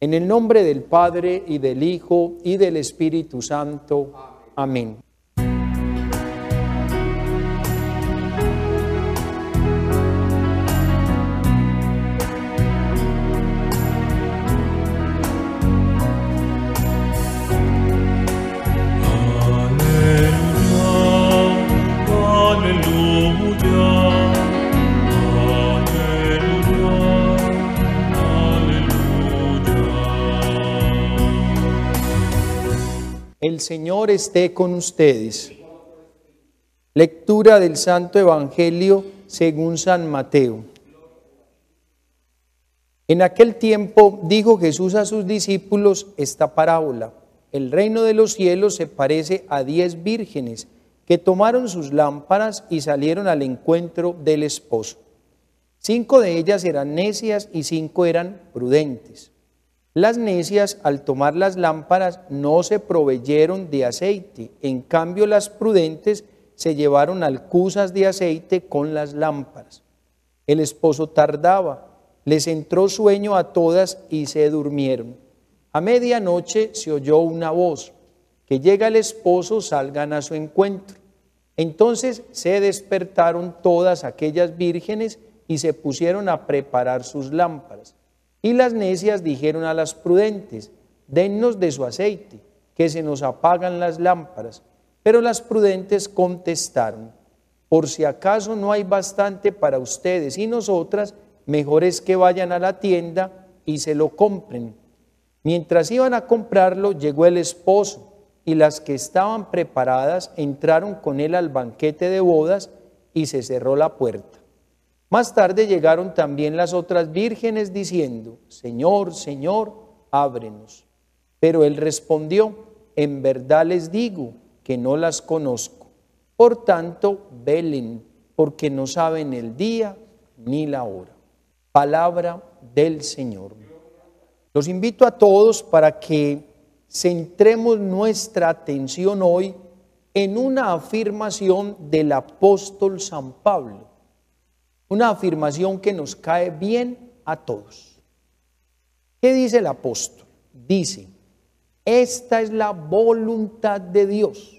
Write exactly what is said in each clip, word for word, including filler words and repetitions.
En el nombre del Padre, y del Hijo, y del Espíritu Santo. Amén. El Señor esté con ustedes. Lectura del Santo Evangelio según San Mateo. En aquel tiempo dijo Jesús a sus discípulos esta parábola: el reino de los cielos se parece a diez vírgenes que tomaron sus lámparas y salieron al encuentro del esposo. Cinco de ellas eran necias y cinco eran prudentes. Las necias, al tomar las lámparas, no se proveyeron de aceite. En cambio, las prudentes se llevaron alcuzas de aceite con las lámparas. El esposo tardaba, les entró sueño a todas y se durmieron. A medianoche se oyó una voz: que llega el esposo, salgan a su encuentro. Entonces se despertaron todas aquellas vírgenes y se pusieron a preparar sus lámparas. Y las necias dijeron a las prudentes: dennos de su aceite, que se nos apagan las lámparas. Pero las prudentes contestaron: por si acaso no hay bastante para ustedes y nosotras, mejor es que vayan a la tienda y se lo compren. Mientras iban a comprarlo, llegó el esposo, y las que estaban preparadas entraron con él al banquete de bodas, y se cerró la puerta. Más tarde llegaron también las otras vírgenes diciendo: Señor, Señor, ábrenos. Pero él respondió: en verdad les digo que no las conozco. Por tanto, velen, porque no saben el día ni la hora. Palabra del Señor. Los invito a todos para que centremos nuestra atención hoy en una afirmación del apóstol San Pablo. Una afirmación que nos cae bien a todos. ¿Qué dice el apóstol? Dice: esta es la voluntad de Dios.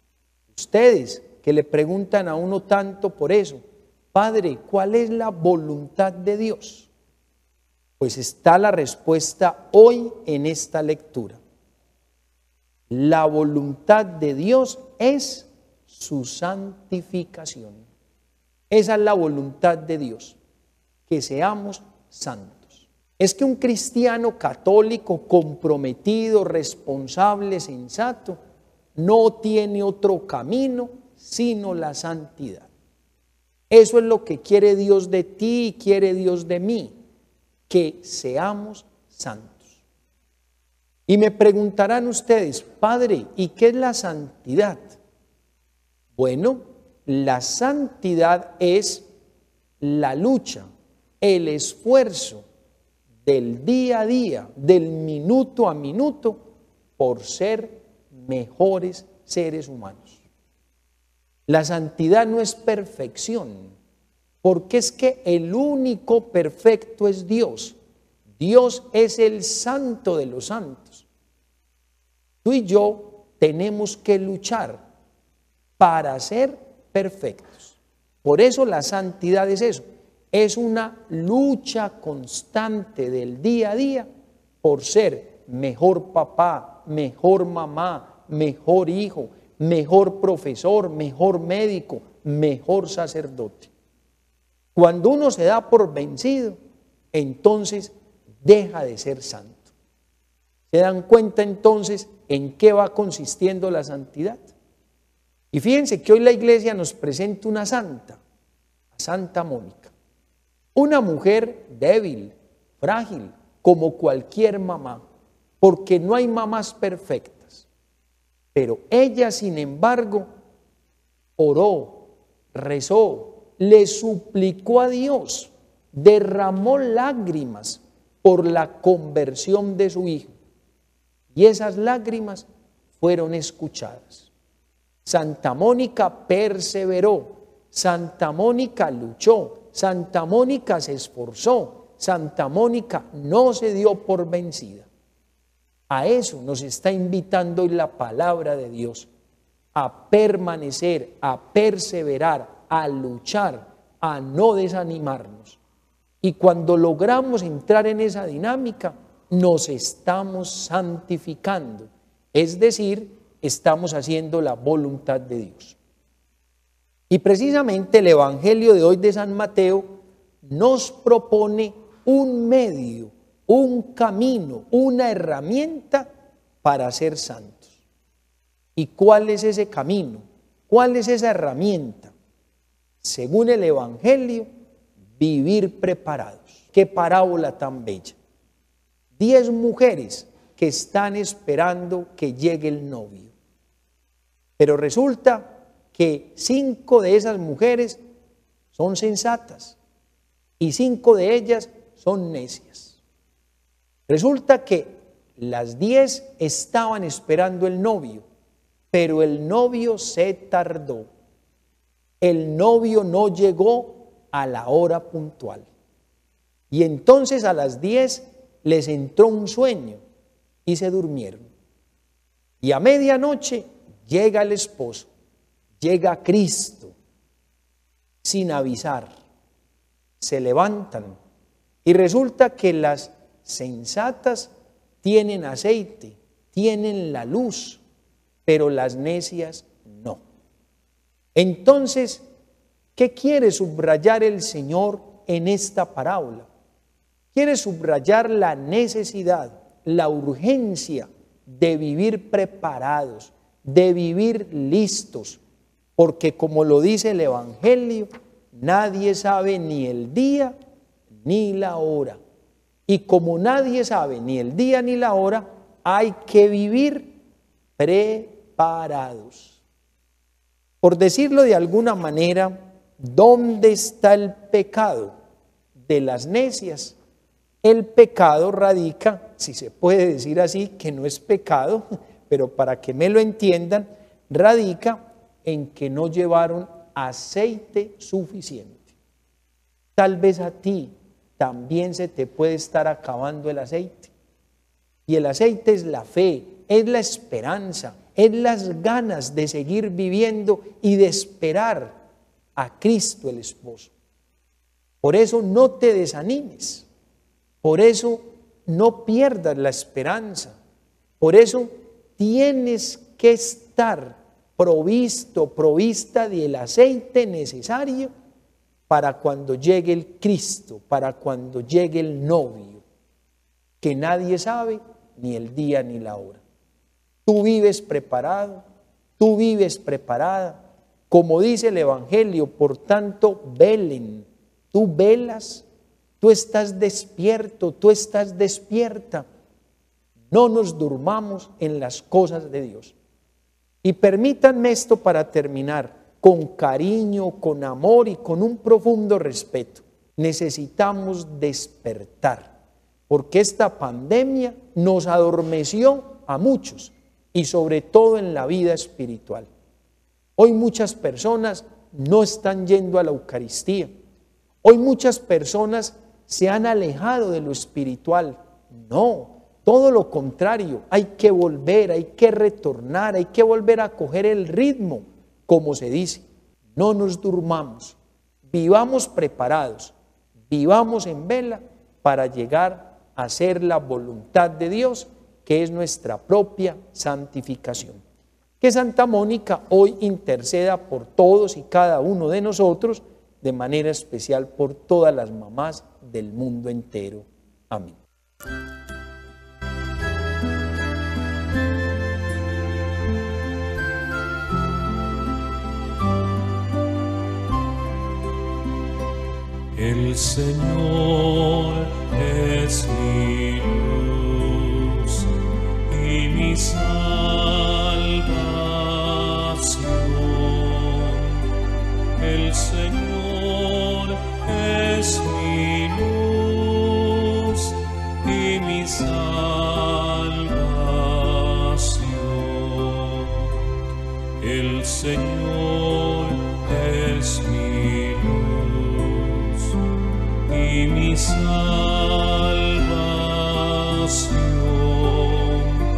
Ustedes que le preguntan a uno tanto por eso: Padre, ¿cuál es la voluntad de Dios? Pues está la respuesta hoy en esta lectura. La voluntad de Dios es su santificación. Esa es la voluntad de Dios, que seamos santos. Es que un cristiano católico comprometido, responsable, sensato, no tiene otro camino sino la santidad. Eso es lo que quiere Dios de ti y quiere Dios de mí, que seamos santos. Y me preguntarán ustedes: Padre, ¿y qué es la santidad? Bueno, la santidad es la lucha, el esfuerzo del día a día, del minuto a minuto, por ser mejores seres humanos. La santidad no es perfección, porque es que el único perfecto es Dios. Dios es el santo de los santos. Tú y yo tenemos que luchar para ser perfectos. Por eso la santidad es eso, es una lucha constante del día a día por ser mejor papá, mejor mamá, mejor hijo, mejor profesor, mejor médico, mejor sacerdote. Cuando uno se da por vencido, entonces deja de ser santo. ¿Se dan cuenta entonces en qué va consistiendo la santidad? Y fíjense que hoy la iglesia nos presenta una santa, a Santa Mónica. Una mujer débil, frágil, como cualquier mamá, porque no hay mamás perfectas. Pero ella, sin embargo, oró, rezó, le suplicó a Dios, derramó lágrimas por la conversión de su hijo. Y esas lágrimas fueron escuchadas. Santa Mónica perseveró, Santa Mónica luchó, Santa Mónica se esforzó, Santa Mónica no se dio por vencida. A eso nos está invitando hoy la palabra de Dios, a permanecer, a perseverar, a luchar, a no desanimarnos. Y cuando logramos entrar en esa dinámica, nos estamos santificando, es decir, estamos haciendo la voluntad de Dios. Y precisamente el Evangelio de hoy de San Mateo nos propone un medio, un camino, una herramienta para ser santos. ¿Y cuál es ese camino? ¿Cuál es esa herramienta? Según el Evangelio, vivir preparados. ¡Qué parábola tan bella! Diez mujeres que están esperando que llegue el novio. Pero resulta que cinco de esas mujeres son sensatas y cinco de ellas son necias. Resulta que las diez estaban esperando el novio, pero el novio se tardó. El novio no llegó a la hora puntual. Y entonces a las diez les entró un sueño y se durmieron. Y a medianoche llega el esposo, llega Cristo, sin avisar. Se levantan y resulta que las sensatas tienen aceite, tienen la luz, pero las necias no. Entonces, ¿qué quiere subrayar el Señor en esta parábola? Quiere subrayar la necesidad, la urgencia de vivir preparados, de vivir listos, porque como lo dice el Evangelio, nadie sabe ni el día ni la hora. Y como nadie sabe ni el día ni la hora, hay que vivir preparados. Por decirlo de alguna manera, ¿dónde está el pecado de las necias? El pecado radica, si se puede decir así, que no es pecado, pero para que me lo entiendan, radica en que no llevaron aceite suficiente. Tal vez a ti también se te puede estar acabando el aceite. Y el aceite es la fe, es la esperanza, es las ganas de seguir viviendo y de esperar a Cristo el esposo. Por eso no te desanimes, por eso no pierdas la esperanza, por eso tienes que estar provisto, provista del aceite necesario para cuando llegue el Cristo, para cuando llegue el novio, que nadie sabe ni el día ni la hora. Tú vives preparado, tú vives preparada, como dice el Evangelio, por tanto velen, tú velas, tú estás despierto, tú estás despierta. No nos durmamos en las cosas de Dios. Y permítanme esto para terminar, con cariño, con amor y con un profundo respeto. Necesitamos despertar, porque esta pandemia nos adormeció a muchos y sobre todo en la vida espiritual. Hoy muchas personas no están yendo a la Eucaristía. Hoy muchas personas se han alejado de lo espiritual. No, todo lo contrario, hay que volver, hay que retornar, hay que volver a coger el ritmo, como se dice. No nos durmamos, vivamos preparados, vivamos en vela para llegar a hacer la voluntad de Dios, que es nuestra propia santificación. Que Santa Mónica hoy interceda por todos y cada uno de nosotros, de manera especial por todas las mamás del mundo entero. Amén. El Señor es mi luz y mi salvación. El Señor es mi luz y mi salvación. El Señor es mi luz y mi salvación.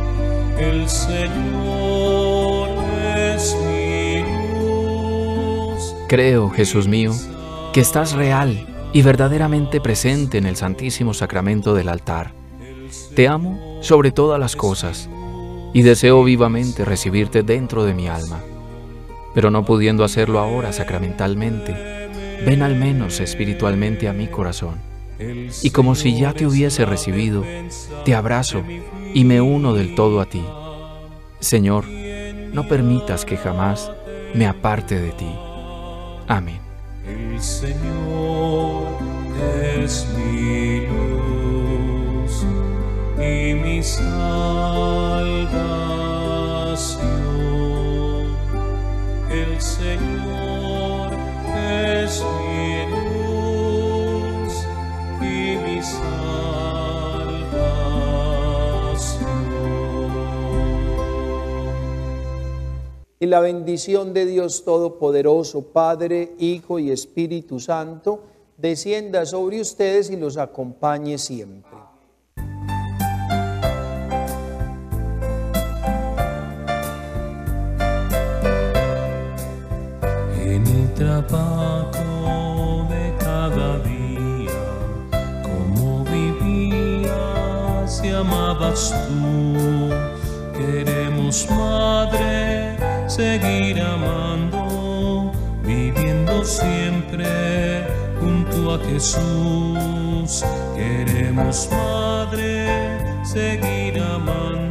El Señor es mi luz. Creo, Jesús mío, que estás real y verdaderamente presente en el Santísimo Sacramento del altar. Te amo sobre todas las cosas y deseo vivamente recibirte dentro de mi alma. Pero no pudiendo hacerlo ahora sacramentalmente, ven al menos espiritualmente a mi corazón. Y como si ya te hubiese recibido, te abrazo y me uno del todo a ti. Señor, no permitas que jamás me aparte de ti. Amén. El Señor es mi luz y mi salvación. El Señor es mi luz y mi salvación. Y la bendición de Dios Todopoderoso, Padre, Hijo y Espíritu Santo, descienda sobre ustedes y los acompañe siempre. En el trabajo de cada día, cómo vivías y amabas tú, queremos, Madre, seguir amando, viviendo siempre junto a Jesús. Queremos, Madre, seguir amando.